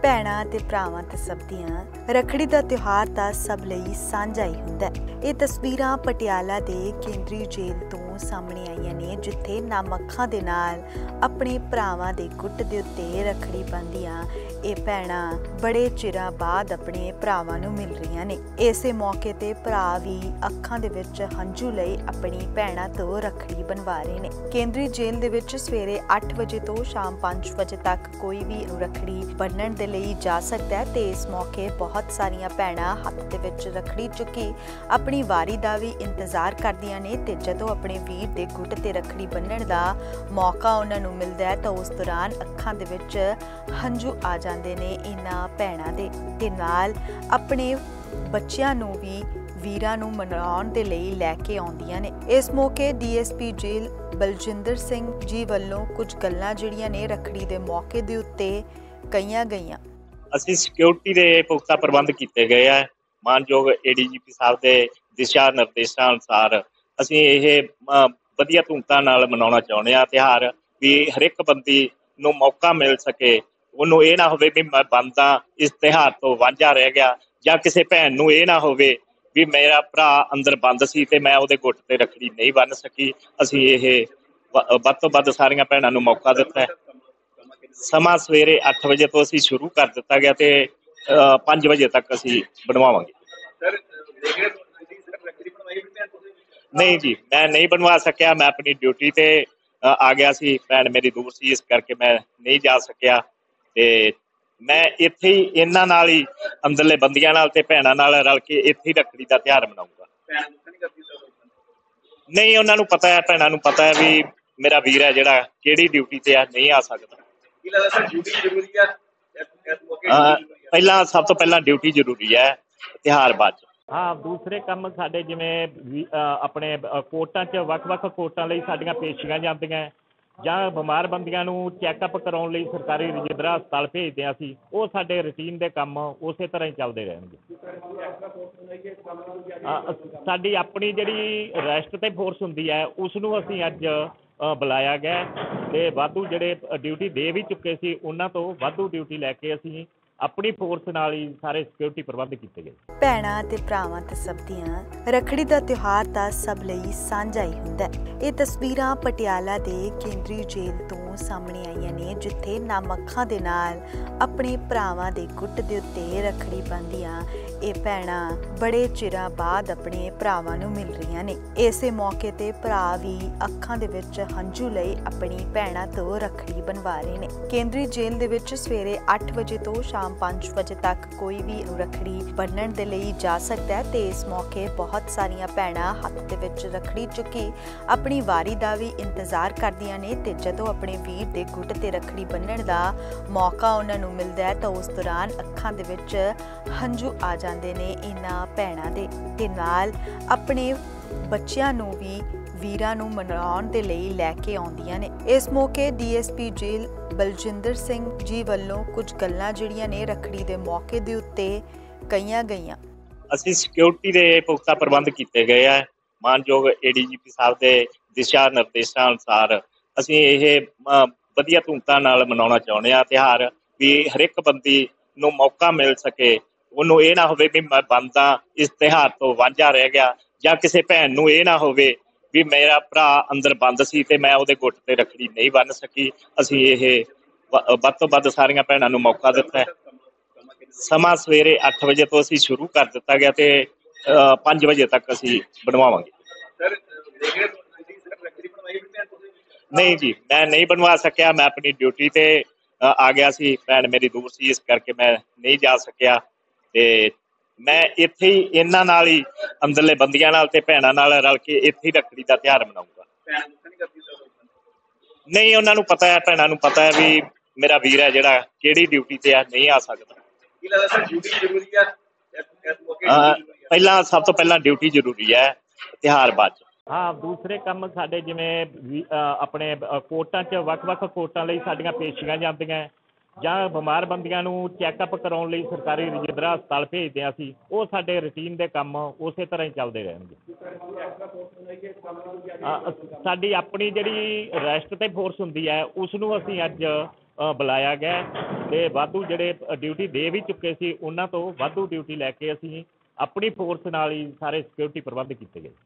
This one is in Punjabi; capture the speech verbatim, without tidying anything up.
ਭੈਣਾਂ ਤੇ ਭਰਾਵਾਂ ਤੇ ਸਭ ਦੀਆਂ ਰੱਖੜੀ ਦਾ ਤਿਉਹਾਰ ਤਾਂ ਸਭ ਲਈ ਸਾਂਝਾ ਹੀ ਹੁੰਦਾ ਹੈ। ਇਹ ਤਸਵੀਰਾਂ ਪਟਿਆਲਾ ਦੇ ਕੇਂਦਰੀ ਜੇਲ੍ਹ ਤੋਂ ਸਾਹਮਣੇ ਆਈਆਂ ਨੇ, ਜਿੱਥੇ ਨਮ ਅੱਖਾਂ ਦੇ ਨਾਲ ਆਪਣੇ ਭਰਾਵਾਂ ਦੇ ਗੁੱਟ ਦੇ ਉੱਤੇ ਰੱਖੜੀ ਬੰਨ੍ਹਦੀਆਂ ਇਹ ਭੈਣਾਂ ਬੜੇ ਚਿਰਾਂ ਬਾਅਦ ਆਪਣੇ ਭਰਾਵਾਂ ਨੂੰ ਮਿਲ ਰਹੀਆਂ ਨੇ। ਇਸੇ ਮੌਕੇ ਤੇ ਭਰਾ ਵੀ ਅੱਖਾਂ ਦੇ ਵਿੱਚ ਹੰਝੂ ਲਈ ਆਪਣੀ ਭੈਣਾਂ ਤੋਂ ਰੱਖੜੀ ਬਣਵਾ ਰਹੇ ਨੇ। ਕੇਂਦਰੀ ਜੇਲ੍ਹ ਦੇ ਵਿੱਚ ਸਵੇਰੇ ਅੱਠ ਵਜੇ ਤੋਂ ਸ਼ਾਮ ਪੰਜ ਵਜੇ ਤੱਕ ਕੋਈ ਵੀ ਰੱਖੜੀ ਬੰਨ੍ਹਣ ਦੇ ਲਈ ਜਾ ਸਕਦਾ ਹੈ ਤੇ ਇਸ ਮੌਕੇ ਬਹੁਤ ਸਾਰੀਆਂ ਭੈਣਾਂ ਹੱਥ ਦੇ ਵਿੱਚ ਰੱਖੜੀ ਚੁੱਕੀ ਆਪਣੀ ਵਾਰੀ ਦਾ ਵੀ ਇੰਤਜ਼ਾਰ ਕਰਦੀਆਂ ਨੇ ਤੇ ਜਦੋਂ ਆਪਣੇ ਵੀਰ ਦੇ ਗੁੱਟ ਤੇ ਰੱਖੜੀ ਬੰਨ੍ਹਣ ਦਾ ਮੌਕਾ ਉਹਨਾਂ ਨੂੰ ਮਿਲਦਾ ਹੈ ਤਾਂ ਉਸ ਦੌਰਾਨ ਅੱਖਾਂ ਦੇ ਵਿੱਚ ਹੰਝੂ ਆ ਜਾਂਦੇ ਨੇ ਇਹਨਾਂ ਭੈਣਾਂ ਦੇ ਤੇ ਨਾਲ ਆਪਣੇ ਬੱਚਿਆਂ ਨੂੰ ਵੀ ਵੀਰਾਂ ਨੂੰ ਮਨਾਉਣ ਦੇ ਲਈ ਲੈ ਕੇ ਆਉਂਦੀਆਂ ਨੇ। ਇਸ ਮੌਕੇ D S P jail Baljinder Singh ji ਵੱਲੋਂ ਕੁਝ ਗੱਲਾਂ ਜਿਹੜੀਆਂ ਨੇ ਰੱਖੜੀ ਦੇ ਮੌਕੇ ਦੇ ਉੱਤੇ ਕਹੀਆਂ ਗਈਆਂ। ਅਸੀਂ ਸਿਕਿਉਰਿਟੀ ਦੇ ਪੁਖਤਾ ਪ੍ਰਬੰਧ ਕੀਤੇ ਗਏ ਆ। ਮਾਨਯੋਗ ਏ ਡੀ ਜੀ ਪੀ ਸਾਹਿਬ ਦੇ ਦਿਸ਼ਾ ਨਿਰਦੇਸ਼ਾਂ ਅਨੁਸਾਰ ਅਸੀਂ ਇਹ ਵਧੀਆ ਧੂਮਧਾਮ ਨਾਲ ਮਨਾਉਣਾ ਚਾਹੁੰਦੇ ਹਾਂ ਤਿਉਹਾਰ, ਵੀ ਹਰ ਇੱਕ ਬੰਦੀ ਨੂੰ ਮੌਕਾ ਮਿਲ ਸਕੇ। ਉਹਨੂੰ ਇਹ ਨਾ ਹੋਵੇ ਵੀ ਮੈਂ ਬੰਦਾ ਇਸ ਤਿਉਹਾਰ ਤੋਂ ਵਾਂਝਾ ਰਹਿ ਗਿਆ, ਜਾਂ ਕਿਸੇ ਭੈਣ ਨੂੰ ਇਹ ਨਾ ਹੋਵੇ ਵੀ ਮੇਰਾ ਭਰਾ ਅੰਦਰ ਬੰਦ ਸੀ ਤੇ ਮੈਂ ਉਹਦੇ ਗੁੱਟ ਤੇ ਰੱਖੜੀ ਨਹੀਂ ਬੰਨ੍ਹ ਸਕੀ। ਅਸੀਂ ਇਹ ਵੱਧ ਤੋਂ ਵੱਧ ਸਾਰੀਆਂ ਭੈਣਾਂ ਨੂੰ ਮੌਕਾ ਦਿੱਤਾ ਹੈ। ਸਮਾਂ ਸਵੇਰੇ ਅੱਠ ਵਜੇ ਤੋਂ ਅਸੀਂ ਸ਼ੁਰੂ ਕਰ ਦਿੱਤਾ ਗਿਆ ਤੇ ਪੰਜ ਵਜੇ ਤੱਕ ਅਸੀਂ ਬਣਵਾਵਾਂਗੇ। ਨਹੀਂ ਜੀ, ਮੈਂ ਨਹੀਂ ਬਣਵਾ ਸਕਿਆ। ਮੈਂ ਆਪਣੀ ਡਿਊਟੀ ਤੇ ਆ ਗਿਆ ਸੀ, ਭੈਣ ਮੇਰੀ ਦੂਰ ਸੀ, ਇਸ ਕਰਕੇ ਮੈਂ ਨਹੀਂ ਜਾ ਸਕਿਆ। ਤੇ ਮੈਂ ਇੱਥੇ ਹੀ ਇਹਨਾਂ ਨਾਲ ਹੀ ਅੰਦਰਲੇ ਬੰਦੀਆਂ ਨਾਲ ਤੇ ਭੈਣਾਂ ਨਾਲ ਰਲ ਕੇ ਇੱਥੇ ਹੀ ਰੱਖੜੀ ਦਾ ਤਿਉਹਾਰ ਮਨਾਊਂਗਾ। ਨਹੀਂ, ਉਹਨਾਂ ਨੂੰ ਪਤਾ ਹੈ, ਭੈਣਾਂ ਨੂੰ ਪਤਾ ਹੈ ਵੀ ਮੇਰਾ ਵੀਰ ਹੈ ਜਿਹੜਾ ਕਿਹੜੀ ਡਿਊਟੀ ਤੇ ਆ, ਨਹੀਂ ਆ ਸਕਦਾ। ਪਹਿਲਾਂ ਸਭ ਤੋਂ ਪਹਿਲਾਂ ਡਿਊਟੀ ਜ਼ਰੂਰੀ ਹੈ, ਤਿਉਹਾਰ ਬਾਅਦ 'ਚ। ਹਾਂ, ਦੂਸਰੇ ਕੰਮ ਸਾਡੇ ਜਿਵੇਂ ਆਪਣੇ ਕੋਰਟਾਂ 'ਚ ਵੱਖ-ਵੱਖ ਕੋਰਟਾਂ ਲਈ ਸਾਡੀਆਂ ਪੇਸ਼ੀਆਂ ਜਾਂਦੀਆਂ, ਜਾਂ ਬਿਮਾਰ ਬੰਦੀਆਂ ਨੂੰ ਚੈੱਕਅਪ ਕਰਾਉਣ ਲਈ ਸਰਕਾਰੀ ਰਜਿੰਦਰਾ ਹਸਪਤਾਲ ਭੇਜਦੇ ਹਾਂ ਅਸੀਂ, ਉਹ ਸਾਡੇ ਰੂਟੀਨ ਦੇ ਕੰਮ ਉਸੇ ਤਰ੍ਹਾਂ ਹੀ ਚੱਲਦੇ ਰਹਿਣਗੇ। ਸਾਡੀ ਆਪਣੀ ਜਿਹੜੀ ਰੈਸਟ ਤੇ ਫੋਰਸ ਹੁੰਦੀ ਹੈ ਉਸ ਨੂੰ ਅਸੀਂ ਅੱਜ ਬੁਲਾਇਆ ਗਿਆ ਤੇ ਵਾਧੂ ਜਿਹੜੇ ਡਿਊਟੀ ਦੇ ਵੀ ਚੁੱਕੇ ਸੀ ਉਹਨਾਂ ਤੋਂ ਵਾਧੂ ਡਿਊਟੀ ਲੈ ਕੇ ਅਸੀਂ ਆਪਣੀ ਫੋਰਸ ਨਾਲ ਹੀ ਸਾਰੇ ਸਿਕਿਉਰਿਟੀ ਪ੍ਰਬੰਧ ਕੀਤੇ ਗਏ। ਭੈਣਾਂ ਤੇ ਭਰਾਵਾਂ ਤੇ ਸਭ ਦੀਆਂ ਰੱਖੜੀ ਦਾ ਤਿਉਹਾਰ ਤਾਂ ਸਭ ਲਈ ਸਾਂਝਾ ਹੀ ਹੁੰਦਾ ਹੈ। ਇਹ ਤਸਵੀਰਾਂ ਪਟਿਆਲਾ ਦੇ ਕੇਂਦਰੀ ਜੇਲ੍ਹ ਤੋਂ ਸਾਹਮਣੇ ਆਈਆਂ ਨੇ, ਜਿੱਥੇ ਨਮ ਅੱਖਾਂ ਦੇ ਨਾਲ ਆਪਣੇ ਭਰਾਵਾਂ ਦੇ ਗੁੱਟ ਦੇ ਉੱਤੇ ਰੱਖੜੀ ਬੰਨ੍ਹਦੀਆਂ ਇਹ ਭੈਣਾਂ ਬੜੇ ਚਿਰਾਂ ਬਾਅਦ ਆਪਣੇ ਭਰਾਵਾਂ ਨੂੰ ਮਿਲ ਰਹੀਆਂ ਨੇ। ਇਸੇ ਮੌਕੇ ਤੇ ਭਰਾ ਵੀ ਅੱਖਾਂ ਦੇ ਵਿੱਚ ਹੰਝੂ ਲਈ ਆਪਣੀ ਭੈਣਾਂ ਤੋਂ ਰੱਖੜੀ ਬਣਵਾ ਰਹੇ ਨੇ। ਕੇਂਦਰੀ ਜੇਲ੍ਹ ਦੇ ਵਿੱਚ ਸਵੇਰੇ ਅੱਠ ਵਜੇ ਤੋਂ ਸ਼ਾਮ ਪੰਜ ਵਜੇ ਤੱਕ ਕੋਈ ਵੀ ਰੱਖੜੀ ਬੰਨ੍ਹਣ ਦੇ ਲਈ ਜਾ ਸਕਦਾ ਹੈ ਤੇ ਇਸ ਮੌਕੇ ਬਹੁਤ ਸਾਰੀਆਂ ਭੈਣਾਂ ਹੱਥ ਦੇ ਵਿੱਚ ਰੱਖੜੀ ਚੁੱਕੀ ਆਪਣੀ ਵਾਰੀ ਦਾ ਵੀ ਇੰਤਜ਼ਾਰ ਕਰਦੀਆਂ ਨੇ ਤੇ ਜਦੋਂ ਆਪਣੇ ਵੀਰ ਦੇ ਗੁੱਟ ਤੇ ਰੱਖੜੀ ਬੰਨ੍ਹਣ ਦਾ ਮੌਕਾ ਉਹਨਾਂ ਨੂੰ ਮਿਲਦਾ ਹੈ ਤਾਂ ਉਸ ਦੌਰਾਨ ਅੱਖਾਂ ਦੇ ਵਿੱਚ ਹੰਝੂ ਆ ਜਾਂਦੇ ਨੇ ਇਹਨਾਂ ਭੈਣਾਂ ਦੇ ਤੇ ਨਾਲ ਆਪਣੇ ਬੱਚਿਆਂ ਨੂੰ ਵੀ ਵੀਰਾਂ ਨੂੰ ਮਨਾਉਣ ਦੇ ਲਈ ਲੈ ਕੇ ਆਉਂਦੀਆਂ ਨੇ। ਇਸ ਮੌਕੇ D S P jail Baljinder Singh ji ਵੱਲੋਂ ਕੁਝ ਗੱਲਾਂ ਜਿਹੜੀਆਂ ਨੇ ਰੱਖੜੀ ਦੇ ਮੌਕੇ ਦੇ ਉੱਤੇ ਕਹੀਆਂ ਗਈਆਂ। ਅਸੀਂ ਸਿਕਿਉਰਿਟੀ ਦੇ ਪੁਖਤਾ ਪ੍ਰਬੰਧ ਕੀਤੇ ਗਏ ਆ। ਮਾਨਯੋਗ ਏ ਡੀ ਜੀ ਪੀ ਸਾਹਿਬ ਦੇ ਦਿਸ਼ਾ ਨਿਰਦੇਸ਼ਾਂ ਅਨੁਸਾਰ ਅਸੀਂ ਇਹ ਵਧੀਆ ਧੂਮਧਾਮ ਨਾਲ ਮਨਾਉਣਾ ਚਾਹੁੰਦੇ ਹਾਂ ਤਿਉਹਾਰ, ਵੀ ਹਰ ਇੱਕ ਬੰਦੀ ਨੂੰ ਮੌਕਾ ਮਿਲ ਸਕੇ। ਉਹਨੂੰ ਇਹ ਨਾ ਹੋਵੇ ਵੀ ਮੈਂ ਬੰਦਾ ਇਸ ਤਿਉਹਾਰ ਤੋਂ ਵਾਂਝਾ ਰਹਿ ਗਿਆ, ਜਾਂ ਕਿਸੇ ਭੈਣ ਨੂੰ ਇਹ ਨਾ ਹੋਵੇ ਵੀ ਮੇਰਾ ਭਰਾ ਅੰਦਰ ਬੰਦ ਸੀ ਤੇ ਮੈਂ ਉਹਦੇ ਗੁੱਟ ਤੇ ਰੱਖੜੀ ਨਹੀਂ ਬੰਨ੍ਹ ਸਕੀ। ਅਸੀਂ ਇਹ ਵੱਧ ਤੋਂ ਵੱਧ ਸਾਰੀਆਂ ਭੈਣਾਂ ਨੂੰ ਮੌਕਾ ਦਿੱਤਾ ਹੈ। ਸਮਾਂ ਸਵੇਰੇ ਅੱਠ ਵਜੇ ਤੋਂ ਅਸੀਂ ਸ਼ੁਰੂ ਕਰ ਦਿੱਤਾ ਗਿਆ ਤੇ ਪੰਜ ਵਜੇ ਤੱਕ ਅਸੀਂ ਬਣਵਾਵਾਂਗੇ। ਨਹੀਂ ਜੀ, ਮੈਂ ਨਹੀਂ ਬਣਵਾ ਸਕਿਆ। ਮੈਂ ਆਪਣੀ ਡਿਊਟੀ ਤੇ ਆ ਗਿਆ ਸੀ, ਭੈਣ ਮੇਰੀ ਦੂਰ ਸੀ, ਇਸ ਕਰਕੇ ਮੈਂ ਨਹੀਂ ਜਾ ਸਕਿਆ। ਤੇ ਮੈਂ ਇੱਥੇ ਹੀ ਇਹਨਾਂ ਨਾਲ ਹੀ ਅੰਦਰਲੇ ਬੰਦੀਆਂ ਨਾਲ ਤੇ ਭੈਣਾਂ ਨਾਲ ਰਲ ਕੇ ਇੱਥੇ ਹੀ ਰੱਖੜੀ ਦਾ ਤਿਉਹਾਰ ਮਨਾਊਂਗਾ। ਨਹੀਂ, ਉਹਨਾਂ ਨੂੰ ਪਤਾ ਹੈ, ਭੈਣਾਂ ਨੂੰ ਪਤਾ ਹੈ ਵੀ ਮੇਰਾ ਵੀਰ ਹੈ ਜਿਹੜਾ ਕਿਹੜੀ ਡਿਊਟੀ ਤੇ ਆ, ਨਹੀਂ ਆ ਸਕਦਾ। ਪਹਿਲਾਂ ਸਭ ਤੋਂ ਪਹਿਲਾਂ ਡਿਊਟੀ ਜ਼ਰੂਰੀ ਹੈ, ਤਿਉਹਾਰ ਬਾਅਦ 'ਚ। ਹਾਂ, ਦੂਸਰੇ ਕੰਮ ਸਾਡੇ ਜਿਵੇਂ ਆਪਣੇ ਕੋਰਟਾਂ 'ਚ ਵੱਖ-ਵੱਖ ਕੋਰਟਾਂ ਲਈ ਸਾਡੀਆਂ ਪੇਸ਼ੀਆਂ ਜਾਂਦੀਆਂ, ਜਾਂ ਬਿਮਾਰ ਬੰਦੀਆਂ ਨੂੰ ਚੈੱਕਅਪ ਕਰਾਉਣ ਲਈ ਸਰਕਾਰੀ ਰਜਿੰਦਰਾ ਹਸਪਤਾਲ ਭੇਜਦੇ ਹਾਂ ਅਸੀਂ, ਉਹ ਸਾਡੇ ਰੂਟੀਨ ਦੇ ਕੰਮ ਉਸੇ ਤਰ੍ਹਾਂ ਹੀ ਚੱਲਦੇ ਰਹਿਣਗੇ। ਸਾਡੀ ਆਪਣੀ ਜਿਹੜੀ ਰੈਸਟ ਤੇ ਫੋਰਸ ਹੁੰਦੀ ਹੈ ਉਸ ਨੂੰ ਅਸੀਂ ਅੱਜ ਅ, ਬੁਲਾਇਆ ਗਿਆ ਅਤੇ ਵਾਧੂ ਜਿਹੜੇ ਡਿਊਟੀ ਦੇ ਵੀ ਚੁੱਕੇ ਸੀ ਉਹਨਾਂ ਤੋਂ ਵਾਧੂ ਡਿਊਟੀ ਲੈ ਕੇ ਅਸੀਂ ਆਪਣੀ ਫੋਰਸ ਨਾਲ ਹੀ ਸਾਰੇ ਸਿਕਿਉਰਿਟੀ ਪ੍ਰਬੰਧ ਕੀਤੇ ਗਏ।